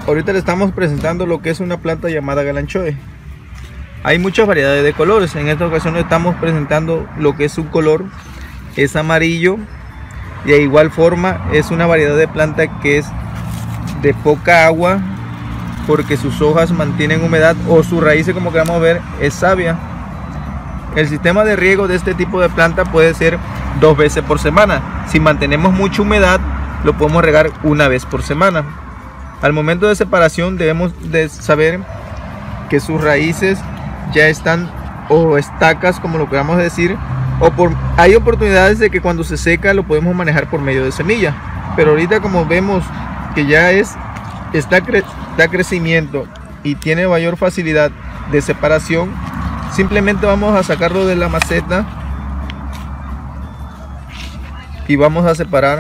Ahorita le estamos presentando lo que es una planta llamada Galanchoe. Hay muchas variedades de colores. En esta ocasión le estamos presentando lo que es un color, es amarillo. Y de igual forma es una variedad de planta que es de poca agua, porque sus hojas mantienen humedad, o sus raíces, como queramos ver, es savia. El sistema de riego de este tipo de planta puede ser 2 veces por semana. Si mantenemos mucha humedad, lo podemos regar 1 vez por semana. Al momento de separación debemos de saber que sus raíces ya están, o estacas, como lo queramos decir, hay oportunidades de que cuando se seca lo podemos manejar por medio de semilla. Pero ahorita, como vemos que ya da crecimiento y tiene mayor facilidad de separación, simplemente vamos a sacarlo de la maceta y vamos a separar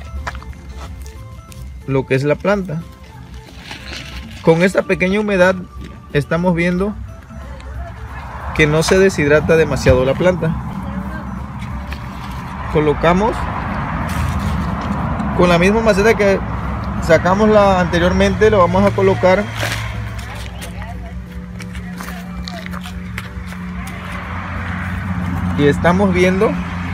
lo que es la planta. Con esta pequeña humedad estamos viendo que no se deshidrata demasiado la planta. Colocamos con la misma maceta que sacamos anteriormente, lo vamos a colocar y estamos viendo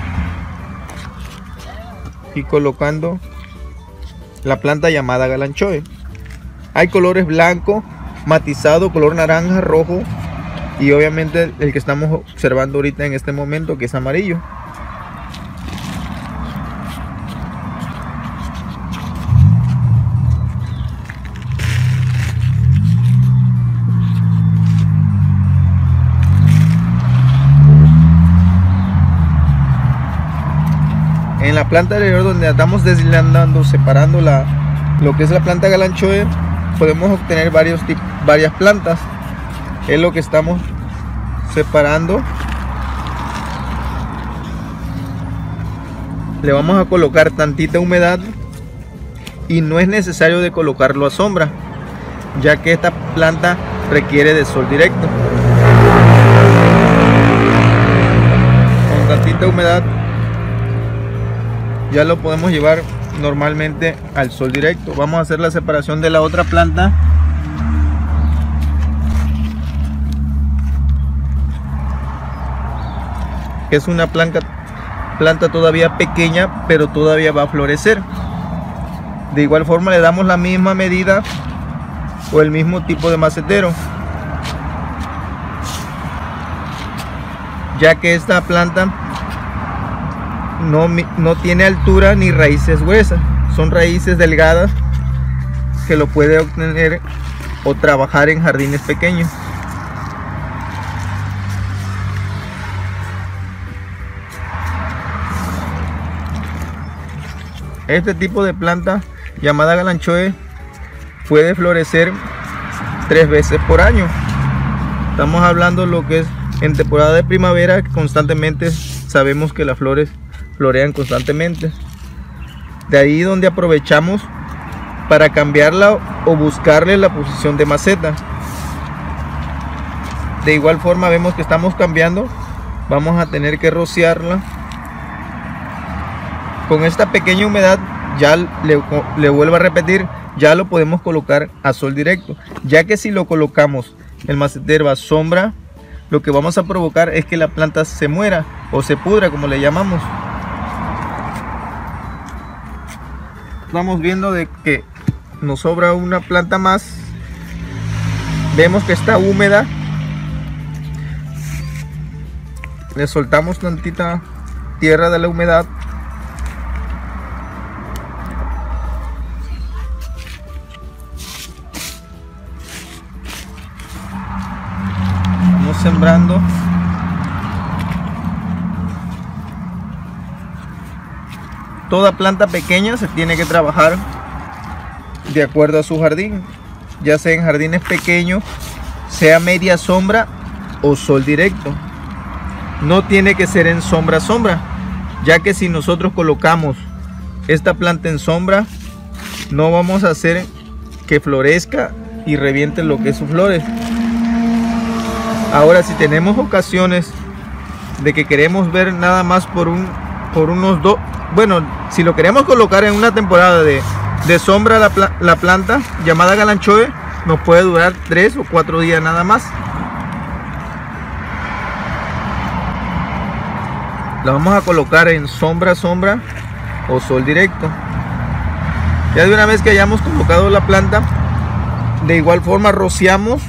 y colocando la planta llamada Galanchoe. Hay colores blanco, matizado, color naranja, rojo y obviamente el que estamos observando ahorita en este momento, que es amarillo. En la planta anterior, donde estamos deshilandando, separando lo que es la planta Galanchoe, podemos obtener varias plantas. Es lo que estamos separando. Le vamos a colocar tantita humedad y no es necesario de colocarlo a sombra, ya que esta planta requiere de sol directo. Con tantita humedad ya lo podemos llevar normalmente al sol directo. Vamos a hacer la separación de la otra planta. Es una planta todavía pequeña, pero todavía va a florecer. De igual forma le damos la misma medida o el mismo tipo de macetero, ya que esta planta no tiene altura ni raíces gruesas, son raíces delgadas que lo puede obtener o trabajar en jardines pequeños. Este tipo de planta llamada Galanchoe puede florecer 3 veces por año. Estamos hablando lo que es en temporada de primavera, constantemente sabemos que las flores florean constantemente. De ahí donde aprovechamos para cambiarla o buscarle la posición de maceta. De igual forma vemos que estamos cambiando, vamos a tener que rociarla. Con esta pequeña humedad, ya le vuelvo a repetir, ya lo podemos colocar a sol directo, ya que si lo colocamos el macetero a sombra, lo que vamos a provocar es que la planta se muera o se pudra, como le llamamos. Estamos viendo de que nos sobra una planta más. Vemos que está húmeda. Le soltamos tantita tierra de la humedad. Vamos sembrando. Toda planta pequeña se tiene que trabajar de acuerdo a su jardín, ya sea en jardines pequeños, sea media sombra o sol directo. No tiene que ser en sombra, ya que si nosotros colocamos esta planta en sombra, no vamos a hacer que florezca y reviente lo que es sus flores. Ahora, si tenemos ocasiones de que queremos ver nada más por unos dos, bueno, si lo queremos colocar en una temporada de de sombra la planta llamada Galanchoe nos puede durar 3 o 4 días nada más. La vamos a colocar en sombra o sol directo. Ya de una vez que hayamos colocado la planta, de igual forma rociamos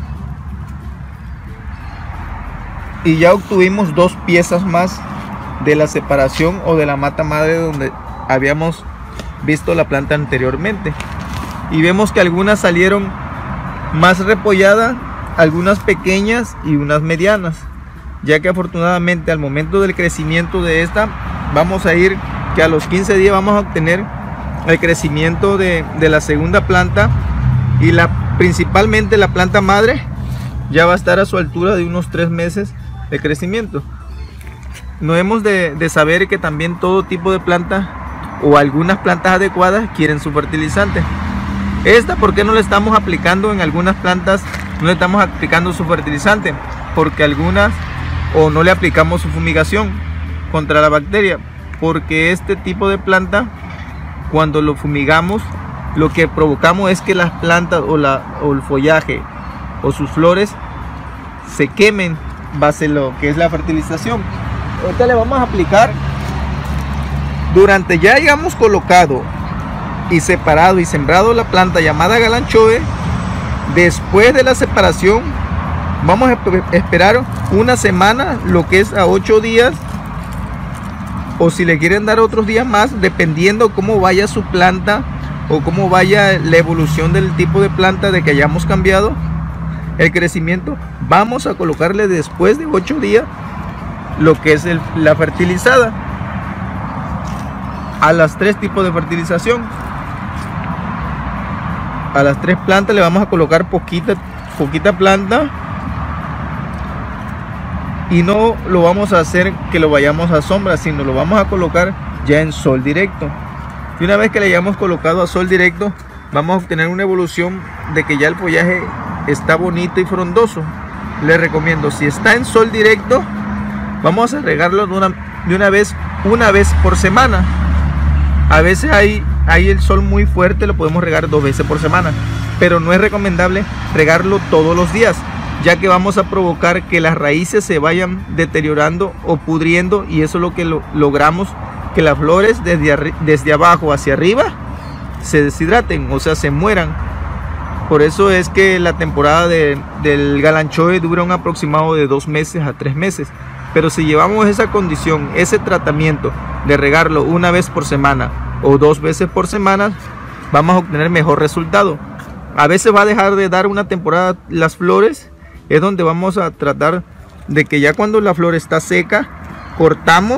y ya obtuvimos 2 piezas más de la separación o de la mata madre donde habíamos visto la planta anteriormente, y vemos que algunas salieron más repolladas, algunas pequeñas y unas medianas, ya que afortunadamente al momento del crecimiento de esta vamos a ir que a los 15 días vamos a obtener el crecimiento de la segunda planta, y principalmente la planta madre ya va a estar a su altura de unos 3 meses de crecimiento. No hemos de saber que también todo tipo de planta o algunas plantas adecuadas quieren su fertilizante. Esta, ¿por qué no le estamos aplicando en algunas plantas? No le estamos aplicando su fertilizante porque algunas, o no le aplicamos su fumigación contra la bacteria, porque este tipo de planta, cuando lo fumigamos, lo que provocamos es que las plantas o el follaje o sus flores se quemen base lo que es la fertilización. Ahorita le vamos a aplicar. Durante ya hayamos colocado y separado y sembrado la planta llamada Galanchoe, después de la separación vamos a esperar una semana, lo que es a 8 días, o si le quieren dar otros días más, dependiendo cómo vaya su planta o cómo vaya la evolución del tipo de planta de que hayamos cambiado el crecimiento. Vamos a colocarle después de 8 días lo que es la fertilizada a las 3 tipos de fertilización. A las 3 plantas le vamos a colocar poquita planta, y no lo vamos a hacer que lo vayamos a sombra, sino lo vamos a colocar ya en sol directo. Y una vez que le hayamos colocado a sol directo, vamos a obtener una evolución de que ya el follaje está bonito y frondoso. Les recomiendo, si está en sol directo, vamos a regarlo de una vez por semana. A veces hay el sol muy fuerte, lo podemos regar 2 veces por semana, pero no es recomendable regarlo todos los días, ya que vamos a provocar que las raíces se vayan deteriorando o pudriendo, y eso es lo que logramos, que las flores desde abajo hacia arriba se deshidraten, o sea, se mueran. Por eso es que la temporada del Galanchoe dura un aproximado de 2 meses a 3 meses. Pero si llevamos esa condición, ese tratamiento de regarlo una vez por semana o 2 veces por semana, vamos a obtener mejor resultado. A veces va a dejar de dar una temporada las flores, es donde vamos a tratar de que ya cuando la flor está seca, cortamos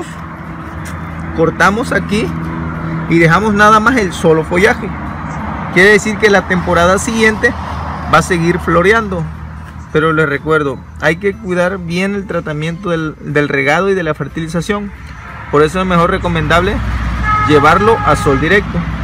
aquí y dejamos nada más el solo follaje. Quiere decir que la temporada siguiente va a seguir floreando. Pero les recuerdo, hay que cuidar bien el tratamiento del regado y de la fertilización. Por eso es mejor recomendable llevarlo a sol directo.